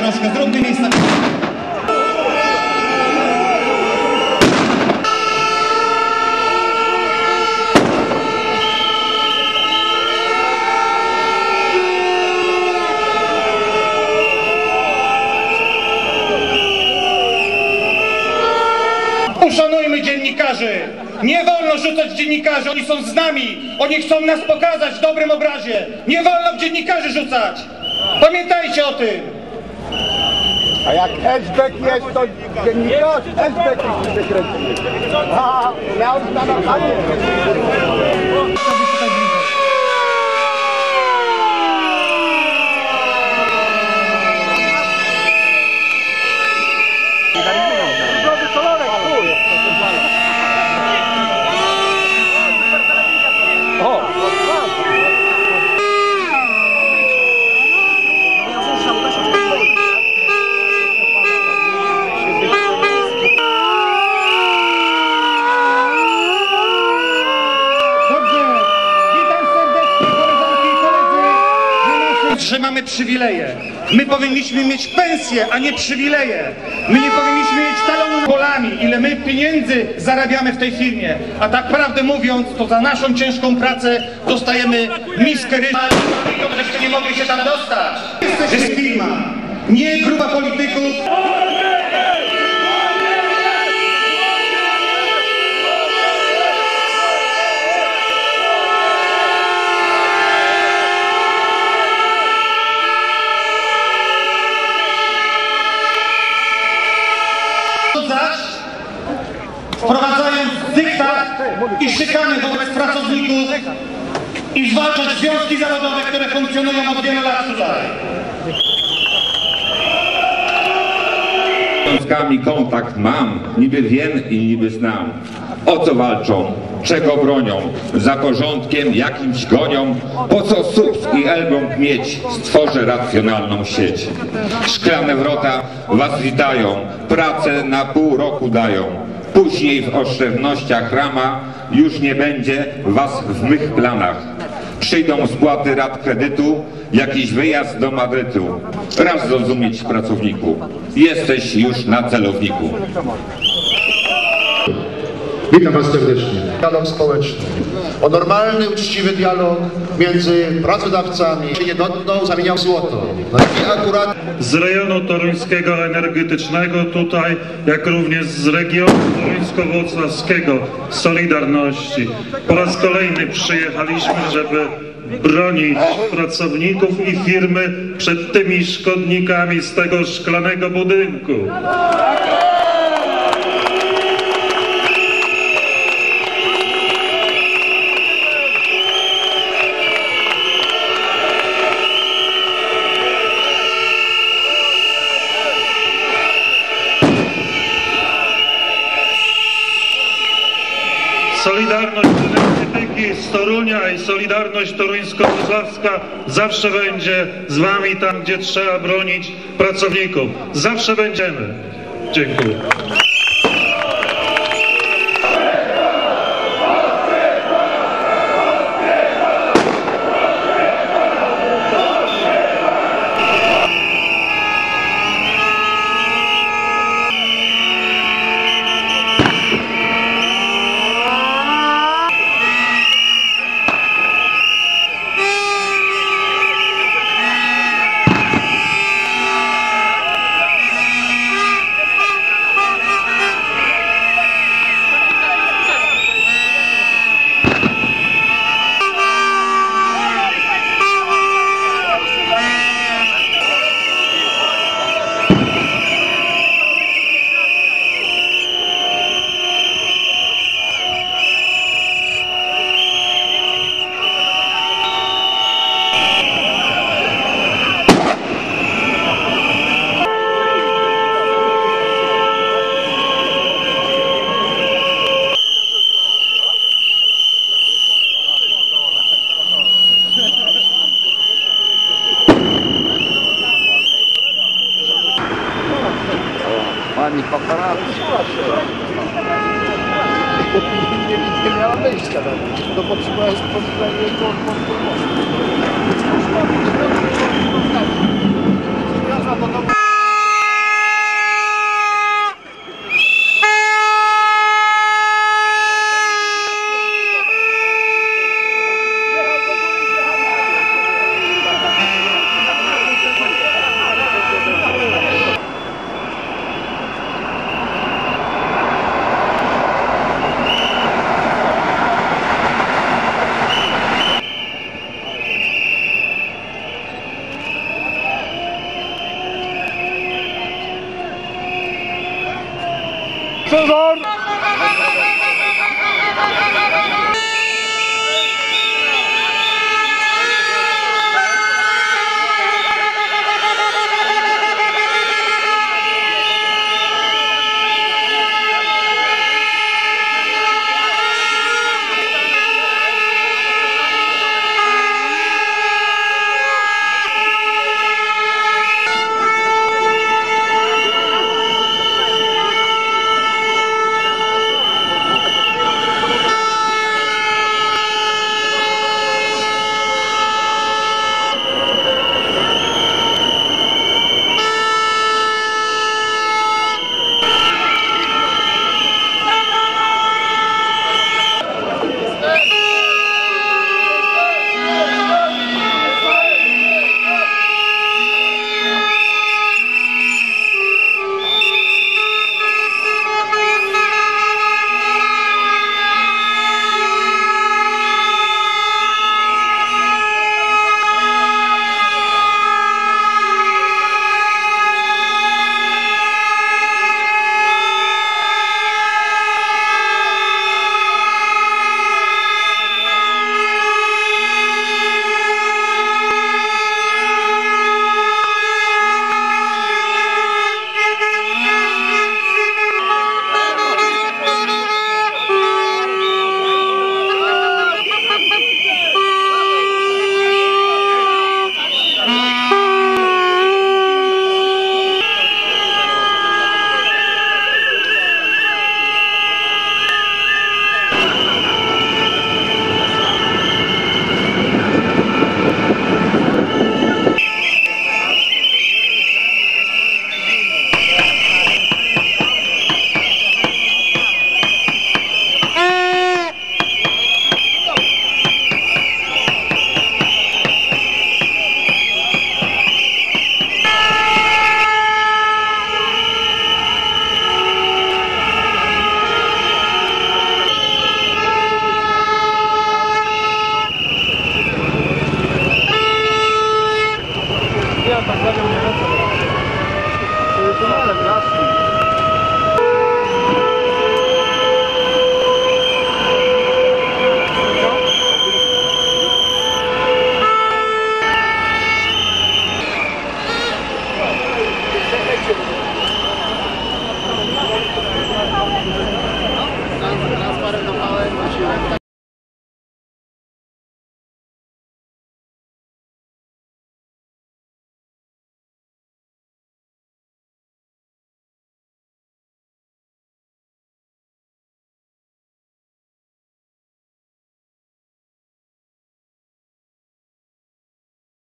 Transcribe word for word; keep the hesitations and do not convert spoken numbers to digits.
troszkę, zróbmy miejsca. Uszanujmy dziennikarzy! Nie wolno rzucać dziennikarzy, oni są z nami! Oni chcą nas pokazać w dobrym obrazie! Nie wolno w dziennikarzy rzucać! Pamiętajcie o tym! A jak S-back jest, to dziennikarz S-back się wykręci. A, ja już na napadzie. Że mamy przywileje. My powinniśmy mieć pensje, a nie przywileje. My nie powinniśmy mieć talonu polami, ile my pieniędzy zarabiamy w tej firmie. A tak prawdę mówiąc, to za naszą ciężką pracę dostajemy miskę ryżu. Żeście nie mogli się tam dostać. To jest firma, nie grupa polityków. Wprowadzając dyktat i szykany wobec pracowników i zwalczać związki zawodowe, które funkcjonują od wielu lat tutaj. Z związkami kontakt mam, niby wiem i niby znam. O co walczą? Czego bronią? Za porządkiem jakimś gonią? Po co subs i elbląg mieć? Stworzę racjonalną sieć. Szklane wrota was witają, pracę na pół roku dają. Później w oszczędnościach rama już nie będzie was w mych planach. Przyjdą spłaty rat kredytu, jakiś wyjazd do Madrytu. Raz zrozumieć pracowniku, jesteś już na celowniku. Witam was serdecznie. Dialog społeczny. O normalny, uczciwy dialog między pracodawcami. Nie dotknął, zamieniał złoto. No i akurat z rejonu toruńskiego energetycznego tutaj, jak również z regionu toruńsko-włocławskiego Solidarności. Po raz kolejny przyjechaliśmy, żeby bronić pracowników i firmy przed tymi szkodnikami z tego szklanego budynku. Solidarność energetyki z Torunia i Solidarność toruńsko-wrocławska zawsze będzie z wami tam, gdzie trzeba bronić pracowników. Zawsze będziemy. Dziękuję. Pani pokonała. Nie miała wyjścia, to potrzeba jest potrzebne. Honor!